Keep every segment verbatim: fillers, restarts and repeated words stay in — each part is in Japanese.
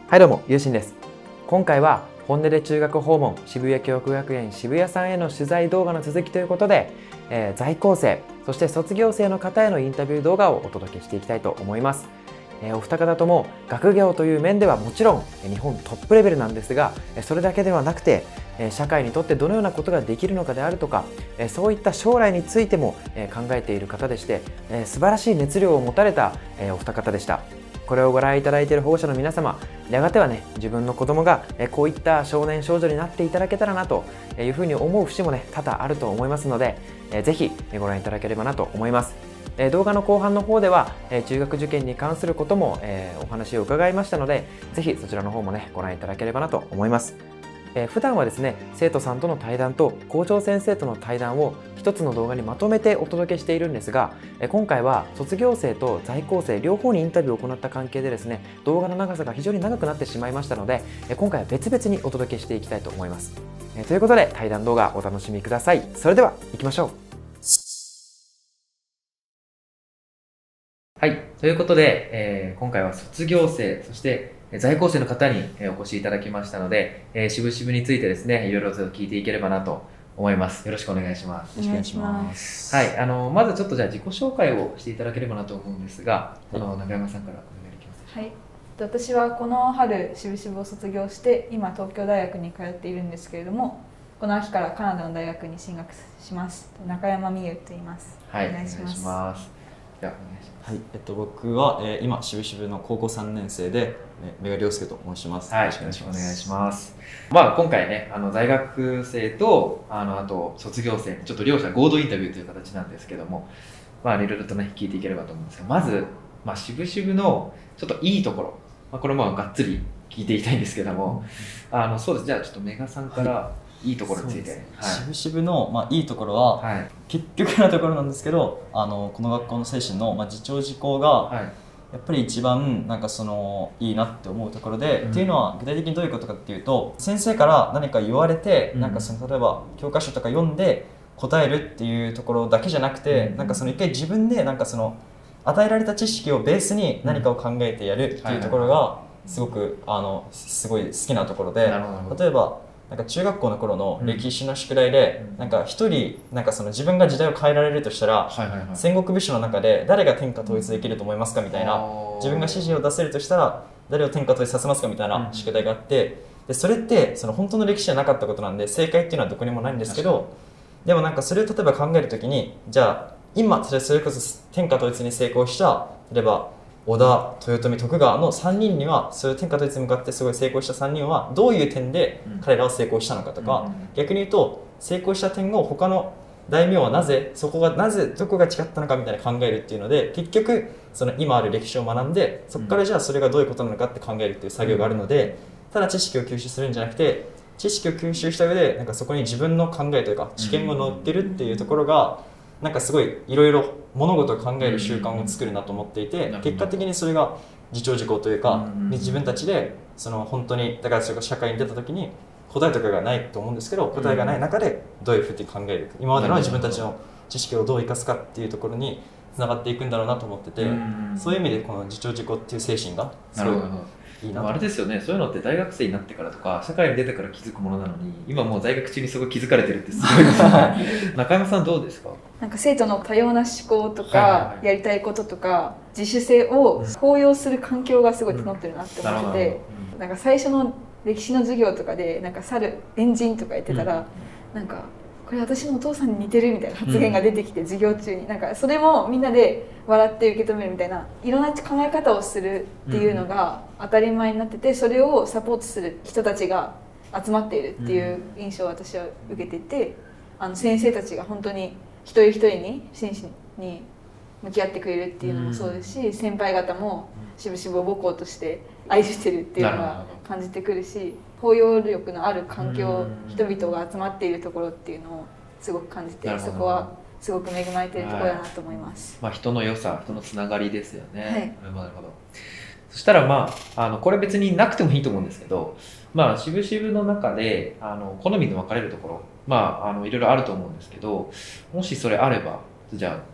はいどうも、ゆうしんです。今回は本音で中学訪問渋谷教育学園渋谷さんへの取材動画の続きということで、えー、在校生そして卒業生の方へのインタビュー動画をお届けしていきたいと思います。えー、お二方とも学業という面ではもちろん日本トップレベルなんですが、それだけではなくて社会にとってどのようなことができるのかであるとか、そういった将来についても考えている方でして、素晴らしい熱量を持たれたお二方でした。これをご覧いただいている保護者の皆様、やがてはね、自分の子供がこういった少年少女になっていただけたらなというふうに思う節もね、多々あると思いますので、ぜひご覧いただければなと思います。動画の後半の方では中学受験に関することもお話を伺いましたので、ぜひそちらの方もね、ご覧いただければなと思います。えー、普段はですね、生徒さんとの対談と校長先生との対談を一つの動画にまとめてお届けしているんですが、えー、今回は卒業生と在校生両方にインタビューを行った関係でですね、動画の長さが非常に長くなってしまいましたので、えー、今回は別々にお届けしていきたいと思います。えー、ということで対談動画お楽しみください。それでは行きましょう。はい、ということで、えー、今回は卒業生そして在校生の方にお越しいただきましたので、えー、渋々についてですね、いろいろと聞いていければなと思います。よろしくお願いします。 よろしくお願いします。 はい、あのまずちょっとじゃあ自己紹介をしていただければなと思うんですが、あの中山さんからお願いできますか。 はい、私はこの春渋々を卒業して今東京大学に通っているんですけれども、この秋からカナダの大学に進学します。中山美優と言います。 はい、お願いします。ではお願いします。 はい、えっと僕は、えー、今渋々の高校さんねん生で目賀亮介と申します。 はい、よろしくお願いします。まあ今回ね、あの在学生とあのあと卒業生ちょっと両者合同インタビューという形なんですけども、まあいろいろとね聞いていければと思うんですが、まずまあ渋々のちょっといいところ、まあこれもがっつり聞いていきたいんですけども、あのそうです。じゃあちょっとメガさんから、はいいいところについて、はい、 渋々の、まあ、いいところは、はい、結局なところなんですけど、あのこの学校の精神の、まあ、自重自講が、はい、やっぱり一番なんかそのいいなって思うところで、うん、っていうのは具体的にどういうことかっていうと、先生から何か言われて、うん、なんかその例えば教科書とか読んで答えるっていうところだけじゃなくて、うん、なんかその一回自分でなんかその与えられた知識をベースに何かを考えてやるっていうところがすごくあのすごい好きなところで、例えばなんか中学校の頃の歴史の宿題で、うん、なんか一人なんかその自分が時代を変えられるとしたら、はいはいはい、戦国武将の中で誰が天下統一できると思いますかみたいな、自分が指示を出せるとしたら誰を天下統一させますかみたいな宿題があって、でそれってその本当の歴史じゃなかったことなんで正解っていうのはどこにもないんですけど、でもなんかそれを例えば考えるときに、じゃあ今それそれこそ天下統一に成功した例えば織田、豊臣、徳川のさんにんには、そういう天下統一に向かってすごい成功したさんにんはどういう点で彼らは成功したのかとか、うん、逆に言うと成功した点を他の大名はなぜそこがなぜどこが違ったのかみたいな考えるっていうので、結局その今ある歴史を学んで、そこからじゃあそれがどういうことなのかって考えるっていう作業があるので、ただ知識を吸収するんじゃなくて、知識を吸収した上でなんかそこに自分の考えというか知見を乗っけるっていうところが、なんかすごいいろいろ物事を考える習慣を作るなと思っていて、結果的にそれが自重自講というか、自分たちでその本当にだからそれが社会に出た時に答えとかがないと思うんですけど、答えがない中でどういうふうに考えるか、今までの自分たちの知識をどう生かすかっていうところにつながっていくんだろうなと思ってて、そういう意味でこの自重自講っていう精神がすごいいいなと。 あれですよね、そういうのって大学生になってからとか社会に出てから気づくものなのに、今もう在学中にすごい気づかれてるってすごいですね。中山さんどうですか？ なんか生徒の多様な思考とかやりたいこととか自主性を高揚する環境がすごい整ってるなって思ってて、うん、なんか最初の歴史の授業とかでなんか猿エンジンとか言ってたら、うん、なんかこれ私のお父さんに似てるみたいな発言が出てきて、授業中になんかそれもみんなで笑って受け止めるみたいな、いろんな考え方をするっていうのが当たり前になってて、それをサポートする人たちが集まっているっていう印象を私は受けていて、あの先生たちが本当に一人一人に真摯に向き合ってくれるっていうのもそうですし、先輩方も渋々を母校として愛してるっていうのが感じてくるし、包容力のある環境、人々が集まっているところっていうのをすごく感じて、そこはすごく恵まれているところだなと思います。 まあ、人の良さ、人のつながりですよね。はい、なるほど。そしたらまああのこれ別になくてもいいと思うんですけど、まあ渋々の中であの好みの分かれるところ、まああのいろいろあると思うんですけど、もしそれあれば、じゃあ皆さん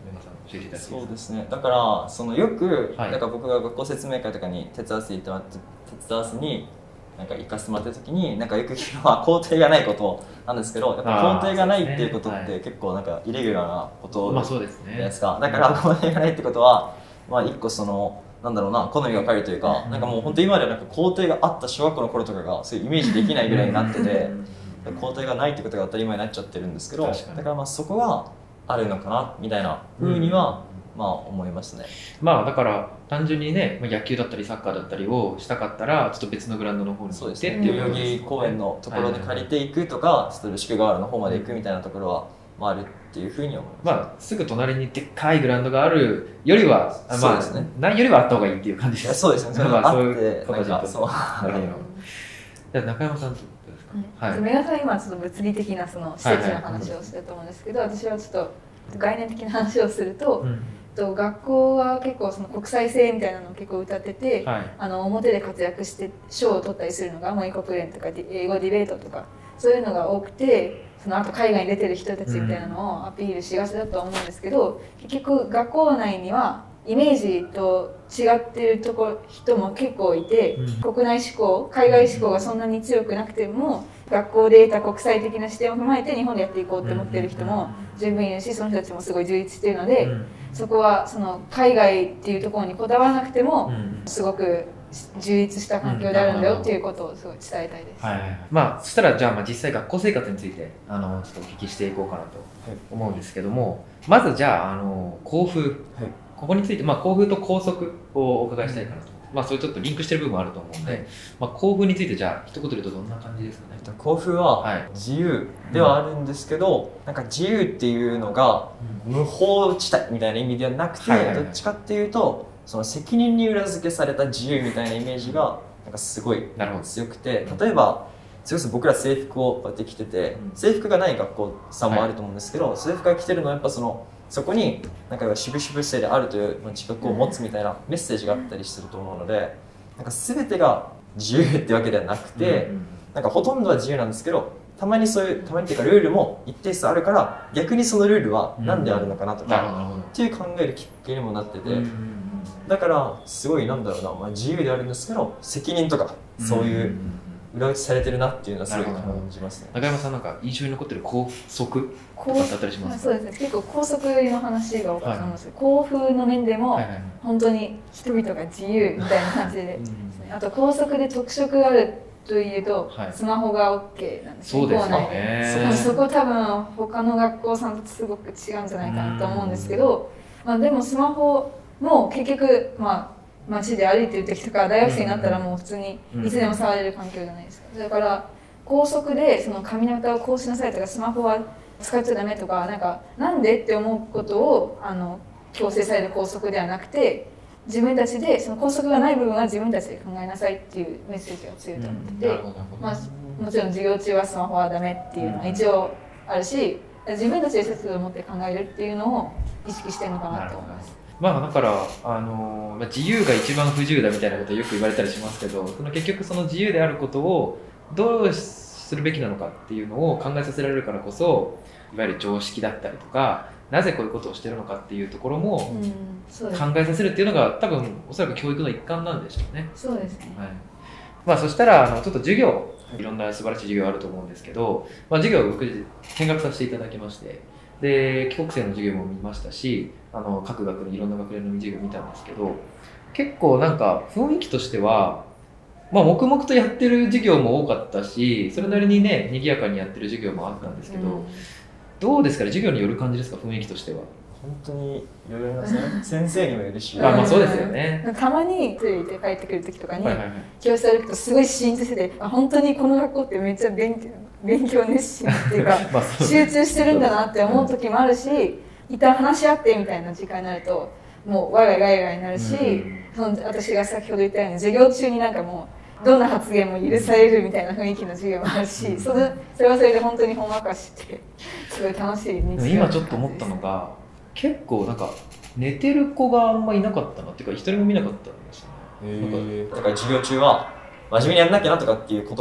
教えていただきます。 そうですね、だからそのよく、 はい、 だから僕が学校説明会とかに手伝わせてもらって手伝わせになんか行かせてもらった時になんかよく聞くのは肯定がないことなんですけど、やっぱ肯定がないっていうことって結構なんかイレギュラーなことじゃないですか。だから肯定がないってことはまあ一個そのなんだろうな、好みが変わるというか、なんかもう本当今まではなんか肯定があった小学校の頃とかがそういうイメージできないぐらいになってて肯定がないってことが当たり前になっちゃってるんですけど、だからまあそこはあるのかなみたいなふうには、まあ思いますね。 まあだから単純にね、野球だったりサッカーだったりをしたかったらちょっと別のグラウンドの方に行ってっていう、 代々木公園のところで借りていくとか、ちょっと宿河原の方まで行くみたいなところは、まあ、あるっていうふうに思います。 まあすぐ隣にでっかいグラウンドがあるよりは、まあ、ね、ないよりはあった方がいいっていう感じです。 そうですね。それはそういう形だと。 そう。 なるほど。じゃあ中山さんどうですか。 はい。皆さん今ちょっと物理的なその施設の話をしてたと思うんですけど、私はちょっと概念的な話をすると。うんと学校は結構その国際性みたいなのを結構歌ってて、はい、あの表で活躍して賞を取ったりするのが模擬国連とか英語ディベートとかそういうのが多くて、そのあと海外に出てる人たちみたいなのをアピールしがちだと思うんですけど、結局学校内にはイメージと違ってるとこ人も結構いて、うん、国内志向海外志向がそんなに強くなくても学校で得た国際的な視点を踏まえて日本でやっていこうって思ってる人も十分いるし、その人たちもすごい充実しているので、うん、そこはその海外っていうところにこだわらなくてもすごく充実した環境であるんだよっていうことをすごい伝えたいです。 はいはい、まあそしたらじゃあまあ実際学校生活についてあのちょっとお聞きしていこうかなと思うんですけども、まずじゃああの校風、はい、ここについて、まあ、校風と校則をお伺いしたいかなと、まあ、それちょっとリンクしてる部分もあると思うので、はい、まあ、校風についてじゃあ一言で言うとどんな感じですかね。 校風は自由ではあるんですけど、はい、なんか自由っていうのが無法地帯みたいな意味ではなくて、はいはいはい、どっちかっていうとその責任に裏付けされた自由みたいなイメージがなんかすごい強くて、例えばそれこそ僕ら制服をこうやって着てて、うん、制服がない学校さんもあると思うんですけど、はい、制服が着てるのはやっぱそのそこになんか渋々性であるという自覚を持つみたいなメッセージがあったりすると思うので、なんか全てが自由ってわけではなくて、うん、なんかほとんどは自由なんですけど、たまにそういうたまにっていうかルールも一定数あるから、逆にそのルールは何であるのかなとか、うん、っていう考えるきっかけにもなってて、うん、だからすごいなんだろうな、まあ、自由であるんですけど責任とかそういう裏打ちされてるなっていうのはすごい感じますね。 中山さんなんか印象に残ってる校則とかだったりしますか。 そうですね、結構校則の話が多かったと思うんですけど、校風の面でも本当に人々が自由みたいな感じでですね、あと校則で特色があるというと、はい、スマホが オーケー なんですね。 そうですよね。 そこ多分他の学校さんとすごく違うんじゃないかなと思うんですけど、まあ、でもスマホも結局まあ街で歩いてる時とか大学生になったらもう普通にいつでも触れる環境じゃないですか。だから校則でその髪型をこうしなさいとかスマホは使っちゃダメとか、なんかなんでって思うことをあの強制される校則ではなくて、自分たちでその校則がない部分は自分たちで考えなさいっていうメッセージが強いと思ってて、まあ、もちろん授業中はスマホはダメっていうのは一応あるし、自分たちで節度を持って考えるっていうのを意識してるのかなと思います。 まあだから、あのまあ、自由が一番不自由だみたいなことをよく言われたりしますけど、その結局その自由であることをどうするべきなのかっていうのを考えさせられるからこそ、いわゆる常識だったりとか、なぜこういうことをしてるのかっていうところも考えさせるっていうのが多分おそらく教育の一環なんでしょうね。 そうですね、 はい。まあ、そしたらあのちょっと授業、いろんな素晴らしい授業あると思うんですけど、まあ、授業を僕見学させていただきまして、で帰国生の授業も見ましたし、あの各学年いろんな学年の授業を見たんですけど、結構なんか雰囲気としては、まあ、黙々とやってる授業も多かったし、それなりにね賑やかにやってる授業もあったんですけど、うん、どうですかね、授業による感じですか、雰囲気としては。 本当にいろいろな先生にもよるし、 あ、まあそうですよね。 たまにトイレ行って帰ってくる時とかに、はいはいはい、教室歩くとすごいシーンとしてて、あ、本当にこの学校ってめっちゃ勉強勉強熱心っていうかまあ集中してるんだなって思う時もあるし、一旦話し合ってみたいな時間になるともうワイワイワイワイになるし、その私が先ほど言ったように授業中になんかもうどんな発言も許されるみたいな雰囲気の授業もあるし、それそれはそれで本当にほんわかしてすごい楽しい日常。 今ちょっと思ったのが、結構なんか寝てる子があんまいなかったなっていうか、一人も見なかったんですよね。 だから授業中は真面目にやんなきゃなとかっていうことは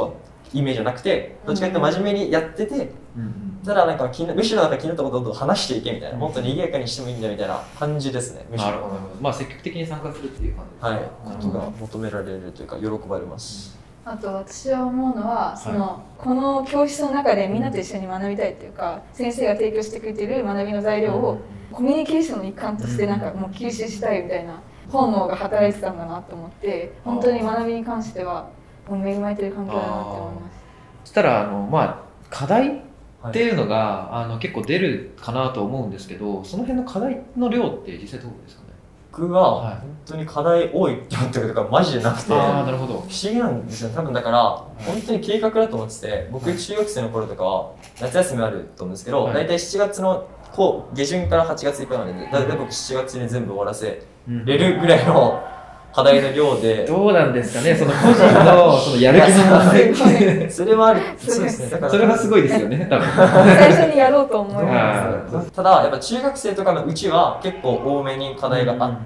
イメージはなくて、どっちかというと真面目にやってて、ただなんか気にむしろなんか気になったことをどんどん話していけみたいな、もっと賑やかにしてもいいんだみたいな感じですね。むしろ。 なるほど。まあ積極的に参加するっていう感じですね。 はい。ことが求められるというか喜ばれます。 あと私は思うのは、その、はい、この教室の中でみんなと一緒に学びたいっていうか、先生が提供してくれている学びの材料をコミュニケーションの一環としてなんかもう吸収したいみたいな本能が働いてたんだなと思って、本当に学びに関しては恵まれてる環境だなって思います。 そしたらあの、まあ、課題っていうのが、はい、あの結構出るかなと思うんですけど、その辺の課題の量って実際どうですかね。 僕は本当に課題多いって思ったことがマジでなくて、 あー、なるほど。 不思議なんですよ。多分だから本当に計画だと思ってて、僕中学生の頃とかは夏休みあると思うんですけど、はい、大体しちがつのこう下旬からはちがついっぱいまでで、大体僕しちがつに全部終わらせれるぐらいの課題の量で、 どうなんですかね、その個人のそのやる気の問題。 それはある。そうですね。だからそれはすごいですよね。多分。 最初にやろうと思います。 ただやっぱ中学生とかのうちは結構多めに課題があって、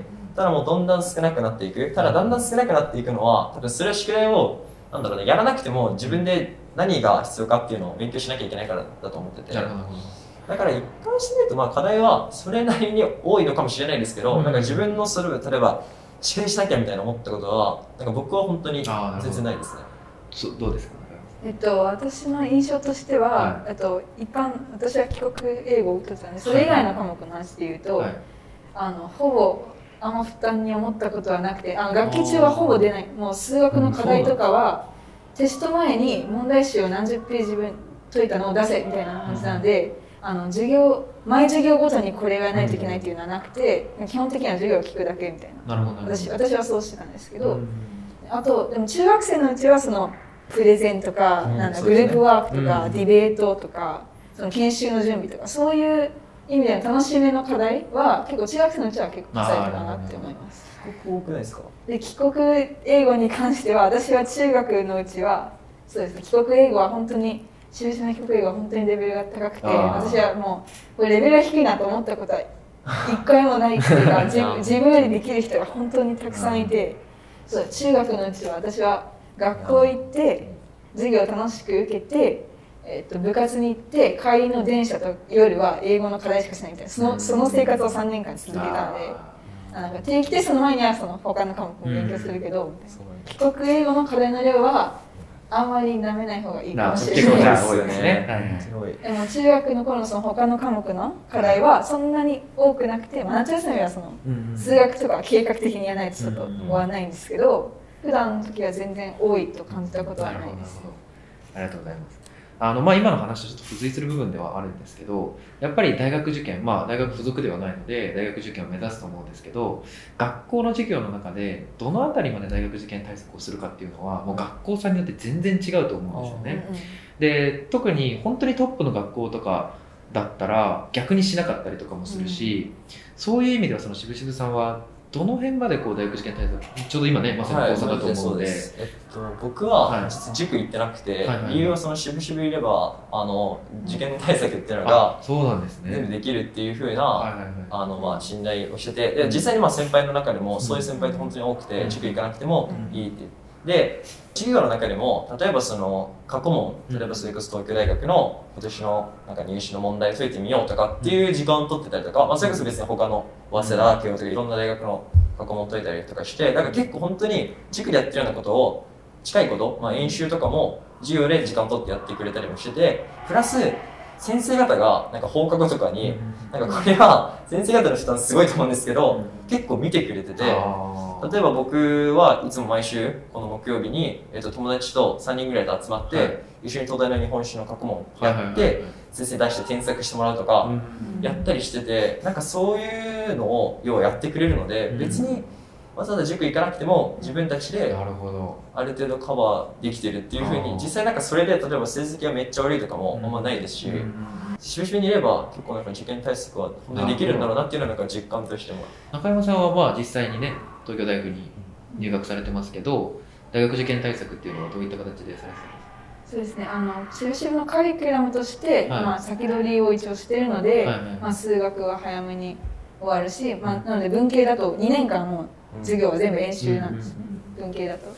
ただもうどんどん少なくなっていく。ただだんだん少なくなっていくのは、多分それは宿題をなんだろうね、やらなくても自分で何が必要かっていうのを勉強しなきゃいけないからだと思ってて。なるほど。だから一貫してみるとまあ課題はそれなりに多いのかもしれないですけど、うん、なんか自分のそれを例えば宿題しなきゃみたいな思ったことはなんか僕は本当に全然ないですね。 そどうですか。 えっと私の印象としては、はい、あと一般私は帰国英語を取ってたんで、それ以外の科目の話で言うと、はい、あのほぼあんま負担に思ったことはなくて、あの学期中はほぼ出ない。もう数学の課題とかは、うん、テスト前に問題集を何十ページ分解いたのを出せみたいな感じなので。うんあの授業毎授業ごとにこれがないといけないっていうのはなくて、基本的には授業を聞くだけみたいな。なるほど。私私はそうしてたんですけど、うん、あとでも中学生のうちはそのプレゼンとか、うん、なんだグループワークとか、うん、ディベートとかその研修の準備とかそういう意味での楽しめの課題は結構中学生のうちは結構抑えてたなって思います。 帰国多くないですか？ で帰国英語に関しては私は中学のうちはそうですね、帰国英語は本当に中心の帰国英語は本当にレベルが高くて、私はもうこれレベルが低いなと思ったことは一回もないっていうか自, 自分よりできる人が本当にたくさんいて、そう中学のうちは私は学校行って授業を楽しく受けて、えー、と部活に行って帰りの電車と夜は英語の課題しかしないみたいな、そのその生活をさんねんかん続けたので、なんか定期テストの前にはその他の科目も勉強するけど、帰国英語の課題の量はあんまり舐めない方がいいかもしれないですね。でも中学の頃のその他の科目の課題はそんなに多くなくて、まあ、夏休みはその数学とか計画的にやらないとちょっと終わらないんですけど、普段の時は全然多いと感じたことはないです。 ありがとうございます。あのまあ、今の話とちょっと付随する部分ではあるんですけど、やっぱり大学受験、まあ、大学附属ではないので大学受験を目指すと思うんですけど、学校の授業の中でどのあたりまで大学受験対策をするかっていうのはもう学校さんによって全然違うと思うんですよね。うんうん、で特に本当にトップの学校とかだったら逆にしなかったりとかもするし、うん、そういう意味ではその渋々さんはどの辺までこう大学受験対策、ちょうど今ねまさに高さだと思うので、はい、 えっと、僕は実塾行ってなくて、はい、理由はその渋々いればあの受験対策っていうのがそうなんですね、 全部できるっていう風なあのまあ信頼をしてて、で実際にまあ先輩の中でもそういう先輩って本当に多くて、うん、塾行かなくてもいいって。で授業の中でも例えばその過去問、例えばそれこそ東京大学の今年のなんか入試の問題を解いてみようとかっていう時間を取ってたりとか、まあ、それこそ別に他の早稲田、慶応とかいろんな大学の過去問を解いたりとかして、だから結構本当に塾でやってるようなことを近いこと、まあ、演習とかも授業で時間を取ってやってくれたりもしてて、プラス先生方がなんか放課後とかになんかこれは先生方の負担すごいと思うんですけど、結構見てくれてて、例えば僕はいつも毎週この木曜日に、えー、と友達とさんにんぐらいで集まって、はい、一緒に東大の日本史の過去問やって先生出して添削してもらうとかやったりしてて、なんかそういうのを要はやってくれるので、別にわざわざ塾行かなくても自分たちである程度カバーできてるっていうふうに、実際なんかそれで例えば成績がめっちゃ悪いとかもあんまないですし、渋々にいれば結構なんか受験対策は本当にできるんだろうなっていうのはなんか実感としても。 中山さんはまあ実際にね東京大学に入学されてますけど、大学受験対策っていうのはどういった形でされてますか？ そうですね、あの渋々のカリキュラムとして、はい、まあ、先取りを一応しているので、はいはいはい、まあ、数学は早めに終わるし、まあ、なので文系だとにねんかんも授業は全部演習なんです、うん、文系だと。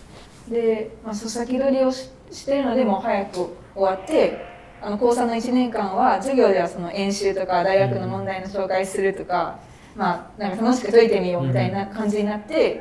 で、まあ、そう先取りを し, してるのでもう早く終わってあの高さんのいちねんかんは授業ではその演習とか大学の問題の紹介するとか、まあ、なんか楽しく解いてみようみたいな感じになって、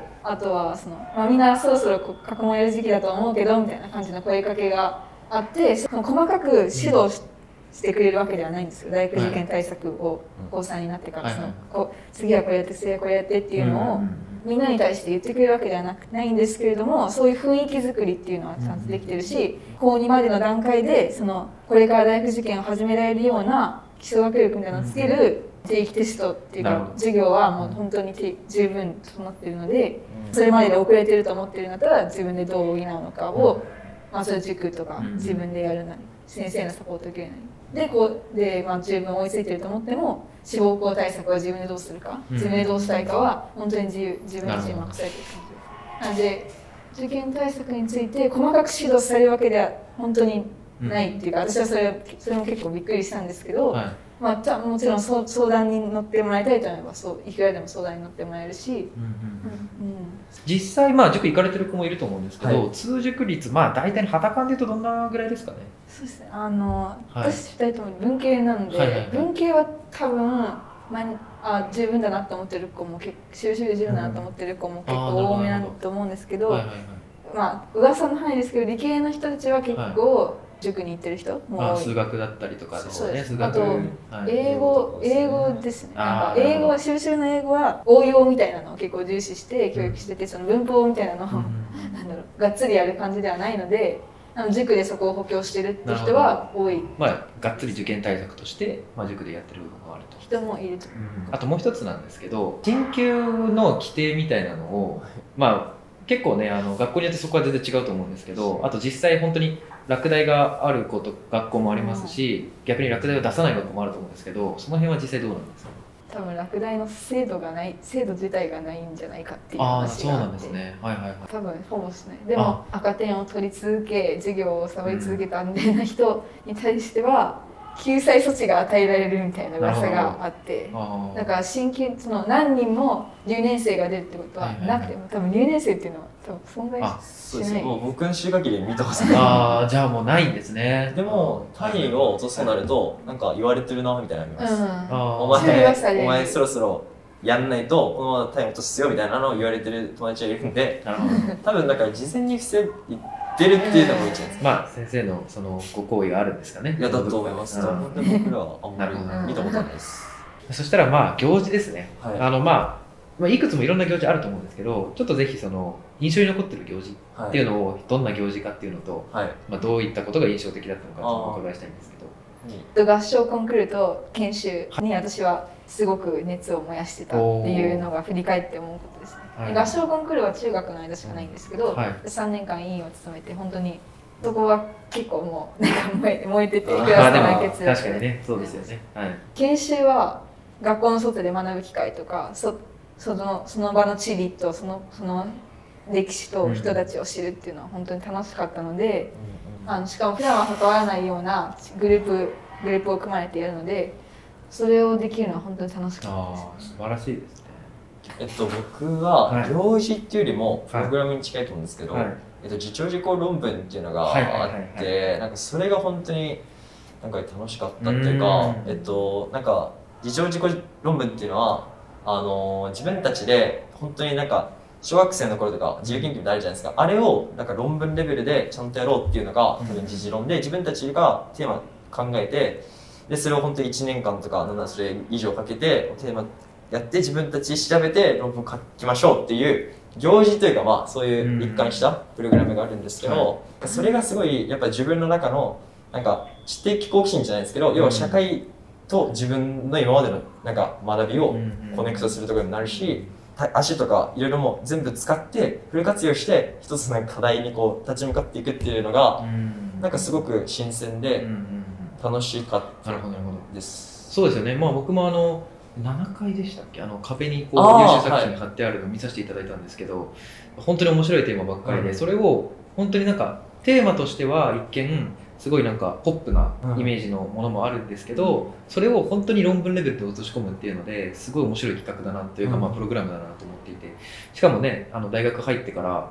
あとはその、まあ、みんなそろそろ過去問やる時期だと思うけどみたいな感じの声かけがあって、その細かく指導ししてくれるわけではないんですよ。大学受験対策を高さんになってからそのこう次はこれやって次はこれやってっていうのをみんなに対して言ってくれるわけではなくないんですけれども、そういう雰囲気作りっていうのはちゃんとできてるし、高にまでの段階でそのこれから大学受験を始められるような基礎学力みたいなのをつける定期テストっていうか授業はもう本当に十分整っているので、それまでで遅れてると思ってるんだったら自分でどう補うのかを、まあ、それ塾とか自分でやるなり先生のサポート受けるなりでこうで、まあ、十分追いついてると思っても志望校対策は自分でどうするか、自分でどうしたいかは本当に自由自分自身に任されている感じです。なので受験対策について細かく指導されるわけでは本当にないっていうか、私はそれそれも結構びっくりしたんですけど、はい、まあ、もちろん相談に乗ってもらいたいと思えばそういくらでも相談に乗ってもらえるし、 実際まあ塾行かれてる子もいると思うんですけど、はい、通塾率まあ大体の肌感でいうとどんなぐらいですかね。 そうですね、あの、はい、私ふたりとも文系なんで、はいはいはい、文系は多分、まあ、あ十分だなと思ってる子も結構収集で十分だなと思ってる子も結構多めだと思うんですけど、はいはいはい、まあ噂の範囲ですけど理系の人たちは結構、はい、塾に行ってる人も多い。 数学だったりとかですね。 あと英語、英語ですね。なんか英語、修習の英語は応用みたいなのを結構重視して教育してて、その文法みたいなのを、うん、なんだろう、がっつりやる感じではないので、あの塾でそこを補強してるって人は多い。 まあがっつり受験対策として、まあ、塾でやってる部分があると。 人もいると。 うん、あともう一つなんですけど、進級の規定みたいなのを、まあ結構ね、あの学校によってそこは全然違うと思うんですけど、あと実際本当に落第がある子と学校もありますし、逆に落第を出さない学校もあると思うんですけど、その辺は実際どうなんですか？ 多分落第の制度がない制度自体がないんじゃないかっていう話があって。ああ、そうなんですね。はいはいはい。多分ほぼしない。でも赤点を取り続け授業をサボり続けたみたいな人に対しては、救済措置が与えられるみたいな噂があって、だから新規その何人も留年生が出るってことはなくても、多分留年生っていうのは多分存在しない。 もう僕の修学期で見たことない。 ああ、じゃあもうないんですね。 でも単位を落とすとなるとなんか言われてるなみたいなのあります。うん、お前お前そろそろやんないとこのまま単位落とすよみたいなのを言われてる友達がいるんで、多分だから事前に防い出るっていうのもいいんじゃないですか。 まあ先生のそのご好意があるんですかね。 いやだと思います。で僕らはあんまり見たことないです。 そしたらまあ行事ですね。はい、あのまあまあいくつもいろんな行事あると思うんですけど、ちょっとぜひその印象に残ってる行事っていうのをどんな行事かっていうのと、はい、まあどういったことが印象的だったのかちょっとお伺いしたいんですけど。合唱コンクールと研修に私はすごく熱を燃やしてたっていうのが振り返って思うことですね。はい、合唱コンクールは中学の間しかないんですけど、はい、さんねんかん委員を務めて本当にそこは結構もうなんか燃え燃えててクラスの満血。確かにね、そうですよね。はい、 研修は学校の外で学ぶ機会とか、そそのその場の地理とそのその歴史と人たちを知るっていうのは本当に楽しかったので、うん、あのしかも普段は関わらないようなグループグループを組まれているので、それをできるのは本当に楽しかったです。 素晴らしいですね。 えっと、僕は行事っていうよりもプログラムに近いと思うんですけど、はい、えっと、自長自講論文っていうのがあって、なんかそれが本当になんか楽しかったっていうか、えっと、なんか自長自講論文っていうのはあの自分たちで本当になんか小学生の頃とか自由研究ってあるじゃないですか、あれをなんか論文レベルでちゃんとやろうっていうのが多分自治論で、自分たちがテーマ考えて、でそれを本当にいちねんかんとかなんだそれ以上かけてテーマやって自分たち調べて論文書きましょうっていう行事というか、まあそういう一貫したプログラムがあるんですけど、うん、それがすごいやっぱ自分の中のなんか知的好奇心じゃないですけど、要は社会と自分の今までのなんか学びをコネクトするところになるし、足とかいろいろも全部使ってフル活用して一つの課題にこう立ち向かっていくっていうのがなんかすごく新鮮で楽しかったです。 そうですよね。まあ僕もあのななかいでしたっけ、あの壁にこう優秀作品貼ってあるのを見させていただいたんですけど、はい、本当に面白いテーマばっかりで、うん、それを本当になんかテーマとしては一見すごいなんかポップなイメージのものもあるんですけど、うん、それを本当に論文レベルで落とし込むっていうのですごい面白い企画だなというか、うん、まあプログラムだなと思っていて、しかもね、あの大学入ってから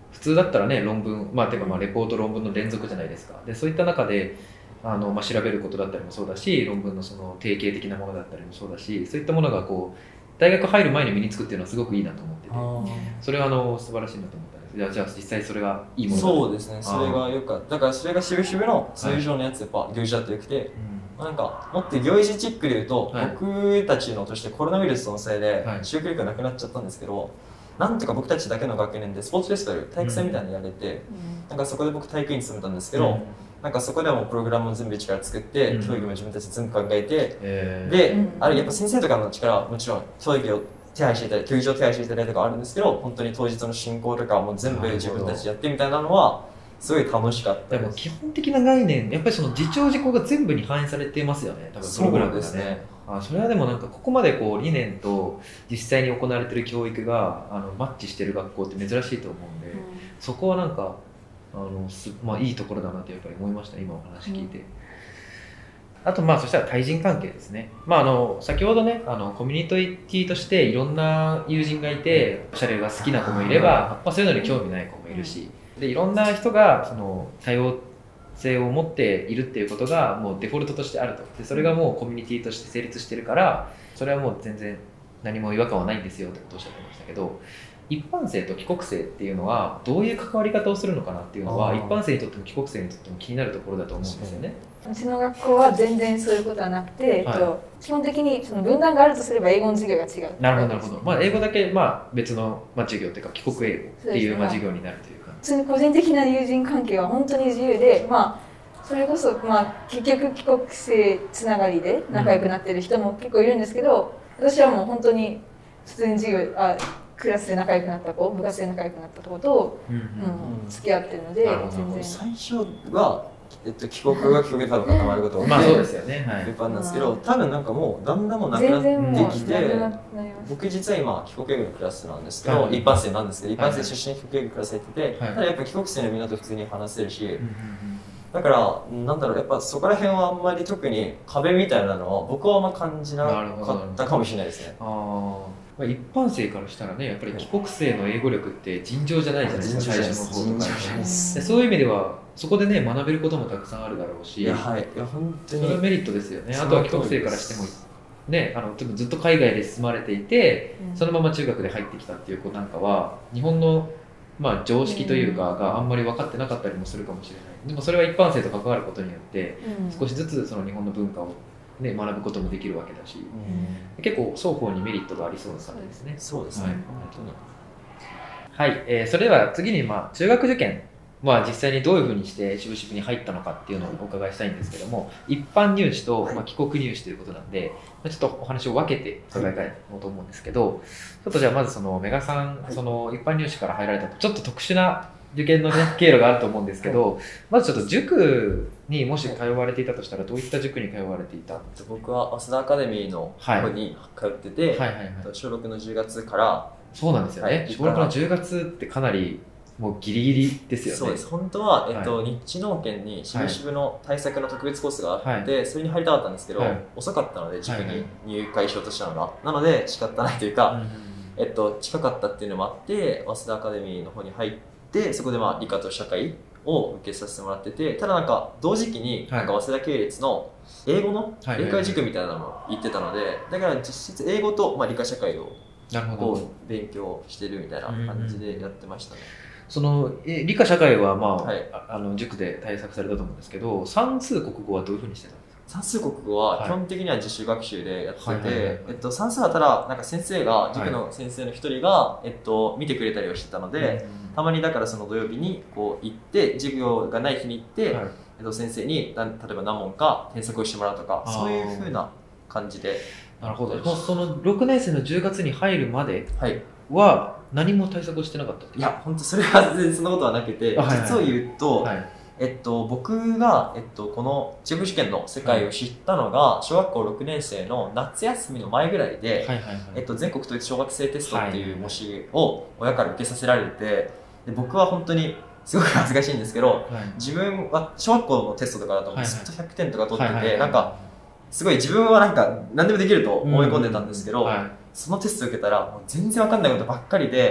普通だったらね論文まあてかまあレポート論文の連続じゃないですか。でそういった中であの、まあ、調べることだったりもそうだし、論文のその定型的なものだったりもそうだし、そういったものがこう大学入る前に身につくっていうのはすごくいいなと思ってて、それはあの素晴らしいなと思ったんです。いやじゃあ実際それがいいものだ。 そうですね、それがよかった。だからそれが渋々の通常のやつやっぱ行事だとよくて、はい、まあ、なんかもっと行事チックで言うと、はい、僕たちの年でコロナウイルスのせいで修学旅行なくなっちゃったんですけど、はい、なんとか僕たちだけの学年でスポーツフェスティバル体育祭みたいなのやれて、うん、なんかそこで僕体育院に勤めたんですけど、うん、なんかそこでもプログラムを全部一から作って、うん、教育も自分たちで全部考えて、えー、で、うん、あれやっぱ先生とかの力はもちろん教育を手配していたり、球場手配していたりとかあるんですけど、本当に当日の進行とかも全部自分たちやってみたいなのはすごい楽しかったです。 でも基本的な概念、やっぱりその自重自己が全部に反映されていますよね、多分プログラムですね。あ、それはでもなんかここまでこう理念と実際に行われている教育があのマッチしている学校って珍しいと思うんで、うん、そこはなんかあのす、まあ、いいところだなってやっぱり思いました、今お話聞いて。うん、あとまあそしたら対人関係ですね。まああの先ほどねあのコミュニティとしていろんな友人がいて、おしゃれが好きな子もいれば、まあ、そういうのに興味ない子もいるし、でいろんな人がその多様性を持っているっていうことがもうデフォルトとしてあると。でそれがもうコミュニティとして成立してるから、それはもう全然何も違和感はないんですよってことをおっしゃってましたけど、一般生と帰国生っていうのはどういう関わり方をするのかなっていうのは、一般生にとっても帰国生にとっても気になるところだと思うんですよね。 うちの学校は全然そういうことはなくて、はい、えっと、基本的にその分断があるとすれば英語の授業が違う。 なるほどなるほど。まあ、英語だけまあ別の、まあ、授業というか帰国英語っていう、まあ、授業になるというか。 普通に個人的な友人関係は本当に自由で、まあ、それこそ、まあ、結局帰国生つながりで仲良くなってる人も結構いるんですけど、私はもう本当に普通に授業あクラスで仲良くなった子、部活で仲良くなった子と、うんうんうん、付き合ってるので、全然最初は、えっと、帰国が帰国が固まることがまあそうですよね、はい、 一般なんですけど、多分なんかもうだんだんもなくなってきて、僕実は今帰国英語のクラスなんですけど、はい、一般生なんですけど、一般生出身帰国英語のクラスやってて、はい、ただやっぱ帰国生のみんなと普通に話せるし、はい、だからなんだろう、やっぱそこら辺はあんまり特に壁みたいなのは僕はあんま感じなかったかもしれないですね。 一般生からしたらね、やっぱり帰国生の英語力って尋常じゃないじゃないですか、最初の方とか、ね、そういう意味ではそこでね学べることもたくさんあるだろうし、いや、はい、いや本当にそれはメリットですよね。あとは帰国生からしてもね、あのずっと海外で住まれていて、うん、そのまま中学で入ってきたっていう子なんかは日本の、まあ、常識というかがあんまり分かってなかったりもするかもしれない。でもそれは一般生と関わることによって少しずつその日本の文化をね、学ぶこともできるわけだし、うん、結構双方にメリットがありそうな感じですね。 そうですね、はい、本当に。 はい、えー、それでは次に、まあ、中学受験、まあ、実際にどういうふうにして渋々に入ったのかっていうのをお伺いしたいんですけども、一般入試と、まあ、帰国入試ということなんで、ちょっとお話を分けて伺いたいと思うんですけど、ちょっとじゃあまずそのメガさん、その一般入試から入られたとちょっと特殊な受験の、ね、経路があると思うんですけど、はい、まずちょっと塾にもし通われていたとしたらどういった塾に通われていた？ 僕は早稲田アカデミーの方に通ってて、小ろくのじゅうがつからそうなんですよね、はい、小ろくのじゅうがつってかなりもうギリギリですよね。 そうです。本当は、えっと、はい、日知農研に渋々の対策の特別コースがあって、はい、それに入りたかったんですけど、はい、遅かったので塾に入会しようとしたのが、はい、なので仕方ないというか、うん、えっと、近かったっていうのもあって早稲田アカデミーの方に入ってでそこでまあ理科と社会を受けさせてもらってて、ただなんか同時期になんか早稲田系列の英語の英会塾みたいなのも行ってたので、だから実質英語とまあ理科社会をこう勉強してるみたいな感じでやってましたね。 そのえ理科社会はまあ、はい、あの塾で対策されたと思うんですけど、算数国語はどういうふうにしてたんですか？ 算数国語は基本的には自主学習でやってて、算数はただなんか先生が塾の先生の一人が、はい、えっと、見てくれたりをしてたので、うん、たまにだからその土曜日にこう行って授業がない日に行って、はい、えっと、先生に例えば何問か添削をしてもらうとか、そういうふうな感じで。 なるほど。もうそのろくねん生のじゅうがつに入るまでは何も対策をしてなかったっていう？ いや本当それは全然そんなことはなくて、はいはい、実を言うと、はい、えっと、僕が、えっと、この中学受験の世界を知ったのが小学校ろくねん生の夏休みの前ぐらいで、えっと、全国統一小学生テストっていう模試を親から受けさせられて、で僕は本当にすごく恥ずかしいんですけど、はい、自分は小学校のテストとかだとずっとひゃくてんとか取ってて、なんかすごい自分はなんか何でもできると思い込んでたんですけど、うん、はい、そのテストを受けたらもう全然わかんないことばっかりで、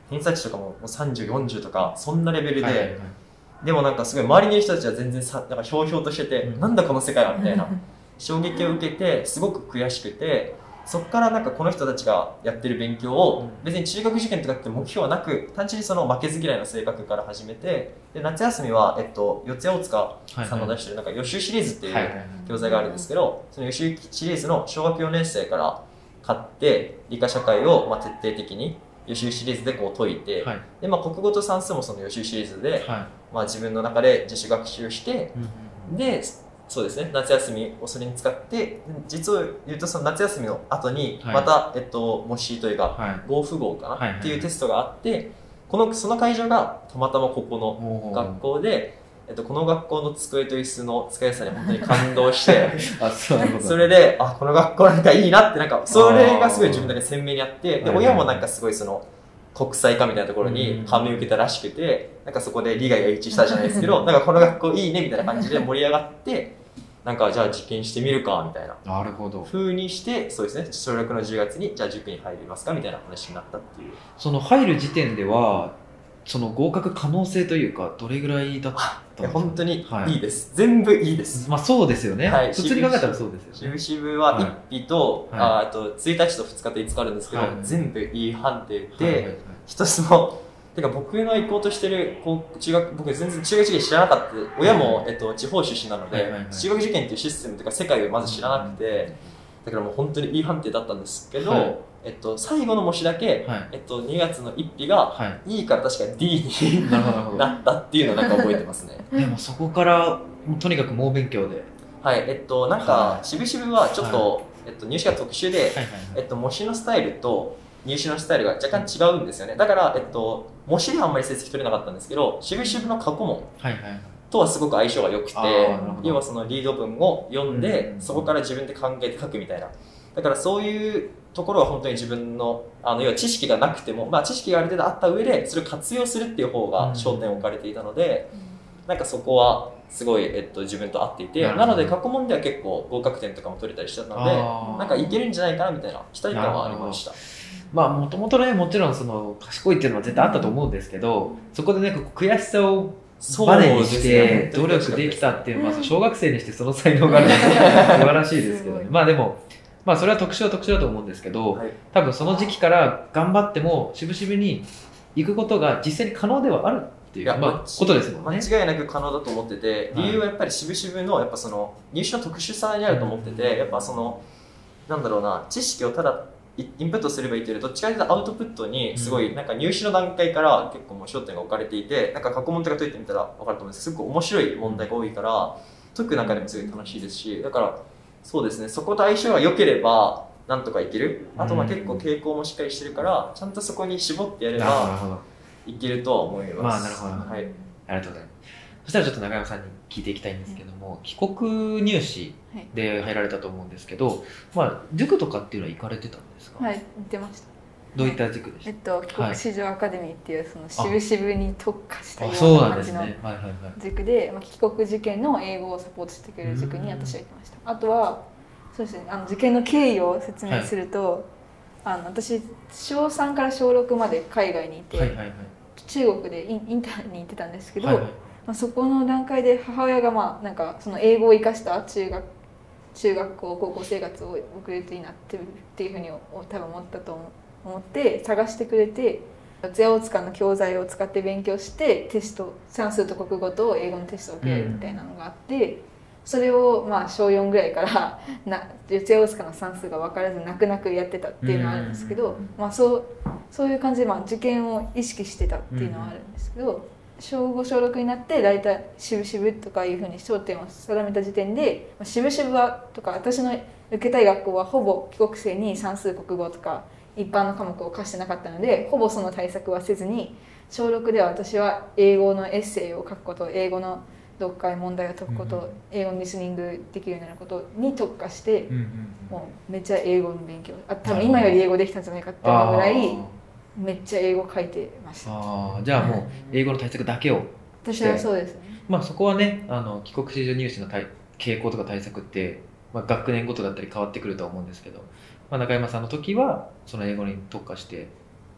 偏差値とかももうさんじゅう、よんじゅうとかそんなレベルで、はいはいはい、でもなんかすごい周りにいる人たちは全然さなんかひょうひょうとしてて、うん、なんだこの世界はみたいな衝撃を受けてすごく悔しくて、そこからなんかこの人たちがやってる勉強を別に中学受験とかって目標はなく、単純にその負けず嫌いの性格から始めて、で夏休みは、えっと、四谷大塚さんの出してるなんか予習シリーズっていう教材があるんですけど、その予習シリーズの小学よねん生から買って理科社会をまあ徹底的に予習シリーズでこう解いて、はい、でまあ、国語と算数もその予習シリーズで、はい、まあ、自分の中で自主学習して、うん、でそうですね、夏休みをそれに使って、実を言うとその夏休みの後にまた、はい、えっと、模試というか、はい、合符号かな、はい、っていうテストがあって、このその会場がたまたまここの学校で、えっと、この学校の机と椅子の使いやすさに本当に感動してあ そ, それで、あ、この学校なんかいいなって、なんかそれがすごい自分だけ鮮明にあって、で親もなんかすごいその国際科みたいなところに感銘を受けたらしくて、なんかそこで利害が一致したじゃないですけどなんかこの学校いいねみたいな感じで盛り上がってなんかじゃあ受験してみるかみたいななるほど風にして、そうですね、小学のじゅうがつにじゃあ塾に入りますかみたいな話になったっていう。 その入る時点ではその合格可能性というかどれぐらいだったんですか？ いや本当にいいです、はい、全部いいです。 まあそうですよね、はい、普通に考えたらそうですよね。 渋々はいち日と、はい、ああとついたちとふつかといつかあるんですけど、はい、全部いい判定で、はいはいはい、一つもてか僕の行こうとしてる中学、僕全然中学受験知らなかった、親も、えっと、地方出身なので、はいはいはい、中学受験っていうシステムというか世界をまず知らなくて、だからもう本当にいい判定だったんですけど、はい、えっと、最後の模試だけ、はい、えっと、にがつのいち日が E から確か D になったっていうのをなんか覚えてますね。 でもそこからとにかく猛勉強で、 はい、えっとなんか渋々はちょっと、はい、えっと、入試が特殊で、はいはいはい、えっと、模試のスタイルと入試のスタイルが若干違うんですよね。だから、えっと、模試ではあんまり成績取れなかったんですけど、渋々の過去問とはすごく相性が良くて、要はそのリード文を読んで、そこから自分で考えて書くみたいな。だからそういうところは本当に自分の、あの、要は知識がなくても、まあ知識がある程度あった上で、それを活用するっていう方が焦点を置かれていたので、なんかそこはすごい、えっと、自分と合っていて、なので過去問では結構合格点とかも取れたりしたので、なんかいけるんじゃないかなみたいな期待感はありました。 まあもともとね、もちろんその賢いっていうのは絶対あったと思うんですけど、そこでね、悔しさをバネにして努力できたっていうのは、まあ、小学生にしてその才能があるのは素晴らしいですけどね。まあでも、まあそれは特殊は特殊だと思うんですけど、はい、多分その時期から頑張っても渋々に行くことが実際に可能ではあるっていう、まあ、ことですもんね。 間違いなく可能だと思ってて、理由はやっぱり渋々のやっぱその入試の特殊さにあると思ってて、やっぱそのなんだろうな、知識をただインプットすればいいというよりどっちかというとアウトプットにすごいなんか入試の段階から結構もう焦点が置かれていて、なんか過去問とか解いてみたら分かると思うんですけど、すごく面白い問題が多いから解く中でもすごい楽しいですし、だからそうですね、そこと相性が良ければなんとかいける。あとまあ結構傾向もしっかりしてるからちゃんとそこに絞ってやればいけるとは思います。 まあなるほど、はい、ありがとうございます。そしたらちょっと中山さんに聞いていきたいんですけども、はい、帰国入試で入られたと思うんですけど、はい、まあ塾とかっていうのは行かれてたんですか？ はい、行ってました。 どういった塾でした？ えっと、帰国子女アカデミーっていうその渋々に特化したような感じの塾で、まあ、帰国受験の英語をサポートしてくれる塾に私は行ってました。あとはそうですね、あの受験の経緯を説明すると、はい、あの私小さんから小ろくまで海外にいて、はいはいはい、中国でイン、インターに行ってたんですけど、はいはい、まあ、そこの段階で母親がまあなんかその英語を生かした中学中学校高校生活を送れるといいなってっていうふうに多分思ったと思って探してくれて、四谷大塚の教材を使って勉強してテスト、算数と国語と英語のテストを受けるみたいなのがあって、うん、それをまあ小よんぐらいからな四谷大塚の算数が分からず泣く泣くやってたっていうのはあるんですけど、まあ、そうそういう感じでまあ受験を意識してたっていうのはあるんですけど、小ご小ろくになって大体渋々とかいうふうに焦点を定めた時点で、渋々はとか私の受けたい学校はほぼ帰国生に算数国語とか一般の科目を課してなかったので、ほぼその対策はせずに、小ろくでは私は英語のエッセイを書くこと、英語の読解問題を解くこと、うん、英語のリスニングできるようになることに特化して、うんうんうん、もうめっちゃ英語の勉強、あ、多分今より英語できたんじゃないかって思うぐらいめっちゃ英語書いてました。 あ、じゃあもう英語の対策だけを私はそうですね。 まあそこはね、あの帰国子女入試の傾向とか対策って、まあ、学年ごとだったり変わってくるとは思うんですけど、まあ、中山さんの時はその英語に特化して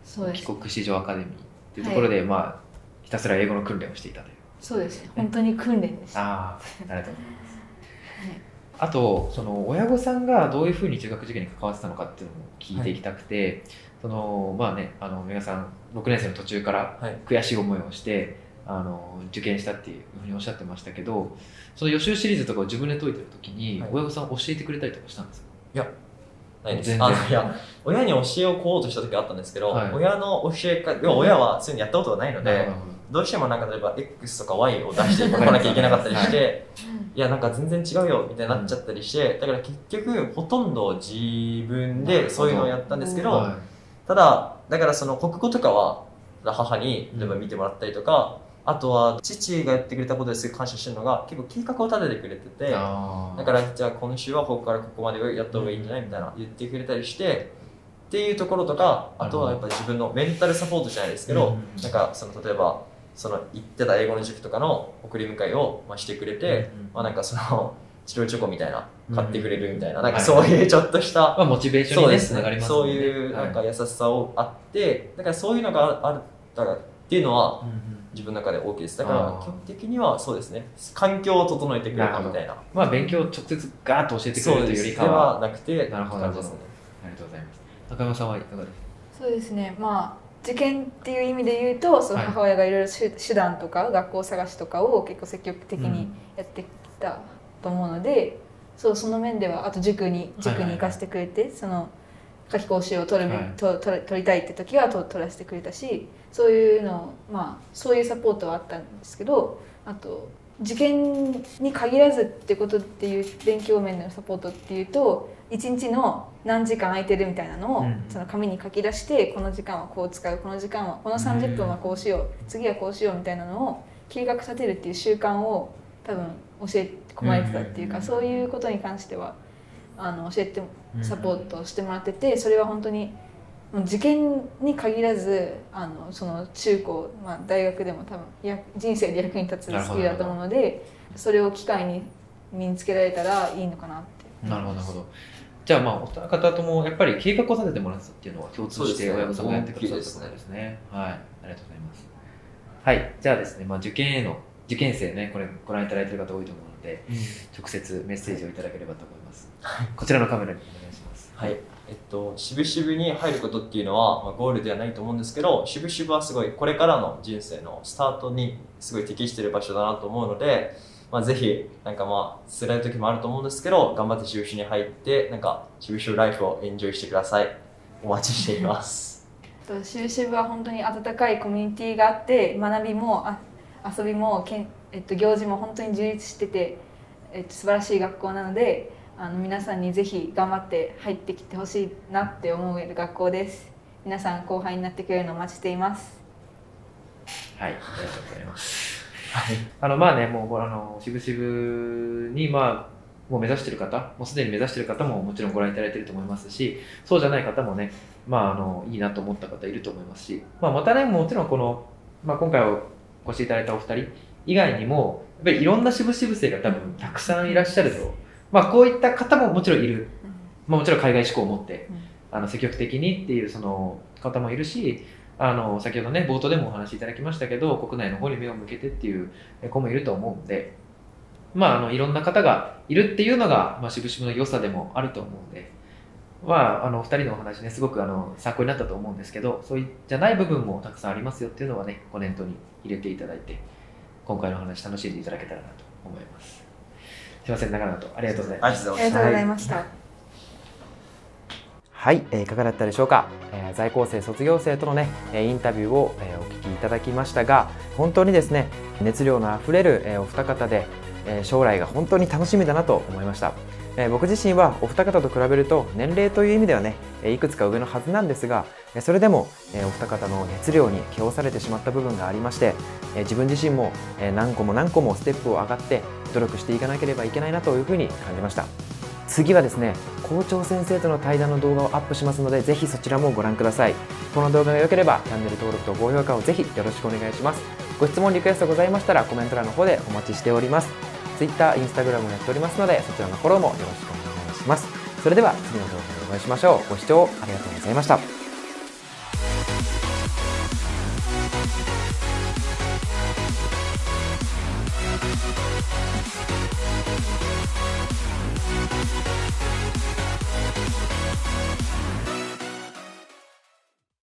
帰国子女アカデミーっていうところで、はい、まあひたすら英語の訓練をしていたという。 そうですね、本当に訓練でした。 ああ、ありがとうございます。はい、あとその親御さんがどういうふうに中学受験に関わってたのかっていうのも聞いていきたくて、はい、そのまあね、あの皆さんろくねん生の途中から悔しい思いをして、はい、あの受験したっていうふうにおっしゃってましたけど、その予習シリーズとかを自分で解いてる時に親御さん教えてくれたりとかしたんですか？ いや、ないです。あのいや親に教えをこうとした時はあったんですけど、はい、親の教えか、要は親はそういうのやったことがないので、どうしてもなんか例えば X とか Y を出していかなきゃいけなかったりして、いやなんか全然違うよみたいになっちゃったりして、だから結局ほとんど自分でそういうのをやったんですけど、はい、ただだからその国語とかは母に例えば見てもらったりとか、あとは父がやってくれたことですごい感謝してるのが、結構計画を立ててくれてて、だからじゃあ今週はここからここまでやった方がいいんじゃないみたいな言ってくれたりしてっていうところとか、あとはやっぱり自分のメンタルサポートじゃないですけど、なんかその例えばその行ってた英語の塾とかの送り迎えをまあしてくれて、まあなんかその治療チョコみたいな買ってくれるみたいな、なんかそういうちょっとしたモチベーションにつながりますね。 そういうなんか優しさをあって、だからそういうのがあったらっていうのは自分の中で大きいです。だから基本的にはそうですね、環境を整えてくれたみたいな。 まあ勉強を直接ガーッと教えてくれるというよりかはなくて、 なるほど、なるほど。ありがとうございます。中山さんはいかがですか？ そうですね、まあ受験っていう意味で言うと、その母親がいろいろ手段とか学校探しとかを結構積極的にやってきたと思うので、そうその面では、あと塾に塾に行かせてくれて、その夏期講習を取る、はい、と取取りたいって時はと取らせてくれたし、そういうのまあそういうサポートはあったんですけど、あと受験に限らずってことっていう勉強面でのサポートっていうと、いちにちの何時間空いてるみたいなのを、うん、その紙に書き出して、この時間はこう使う、この時間はこのさんじゅっぷんはこうしよう、次はこうしようみたいなのを計画立てるっていう習慣を多分教え込まれてたっていうか、そういうことに関してはあの教えてサポートしてもらってて、それは本当に受験に限らず、あのその中高、まあ、大学でも多分や人生で役に立つスキルだと思うので、それを機会に身につけられたらいいのかなって。 なるほどなるほど。じゃあまあお二方ともやっぱり計画を立ててもらったっていうのは共通して親御さんがやってくださったことですね。はい、ありがとうございます。はい、じゃあですね、まあ、受験への受験生ね、これご覧いただいている方多いと思うので、うん、直接メッセージをいただければと思います。はい、こちらのカメラにお願いします。 はい、えっと渋々に入ることっていうのは、まあ、ゴールではないと思うんですけど、渋々はすごいこれからの人生のスタートにすごい適している場所だなと思うので。まあぜひなんかまあ辛い時もあると思うんですけど、頑張って渋々に入ってなんか渋々ライフをエンジョイしてください。お待ちしています。 渋々は本当に温かいコミュニティがあって、学びもあ遊びもけん、えっと、行事も本当に充実してて、えっと、素晴らしい学校なので、あの皆さんにぜひ頑張って入ってきてほしいなって思える学校です。皆さん後輩になってくれるのをお待ちしています。 はい、ありがとうございます。はい、あのまあね、もうあの渋々にまあもう目指している方、もうすでに目指している方ももちろんご覧いただいていると思いますし、そうじゃない方もね、まああのいいなと思った方いると思いますし、まあまたね、もちろんこのまあ今回お越しいただいたお二人以外にもやっぱりいろんな渋々生が多分たくさんいらっしゃると、まあこういった方ももちろんいる、まあもちろん海外志向を持ってあの積極的にっていうその方もいるし。あの先ほどね冒頭でもお話しいただきましたけど、国内の方に目を向けてっていう子もいると思うんで、まああのいろんな方がいるっていうのが、まあ、渋々の良さでもあると思うんで、まああのふたりのお話ねすごくあの参考になったと思うんですけど、そういじゃない部分もたくさんありますよっていうのはねご念頭に入れていただいて、今回の話楽しんでいただけたらなと思います。すいません、長々とありがとうございました。 ありがとうございました。 はい、えー、いかがだったでしょうか。えー、在校生卒業生とのねインタビューを、えー、お聞きいただきましたが、本当にですね熱量のあふれる、えー、お二方で、えー、将来が本当に楽しみだなと思いました。えー、僕自身はお二方と比べると年齢という意味ではねいくつか上のはずなんですが、それでも、えー、お二方の熱量に気をされてしまった部分がありまして、えー、自分自身も、えー、何個も何個もステップを上がって努力していかなければいけないなというふうに感じました。次はですね、校長先生との対談の動画をアップしますので、ぜひそちらもご覧ください。この動画が良ければチャンネル登録と高評価をぜひよろしくお願いします。ご質問リクエストございましたらコメント欄の方でお待ちしております。Twitter、Instagram もやっておりますので、そちらのフォローもよろしくお願いします。それでは次の動画でお会いしましょう。ご視聴ありがとうございました。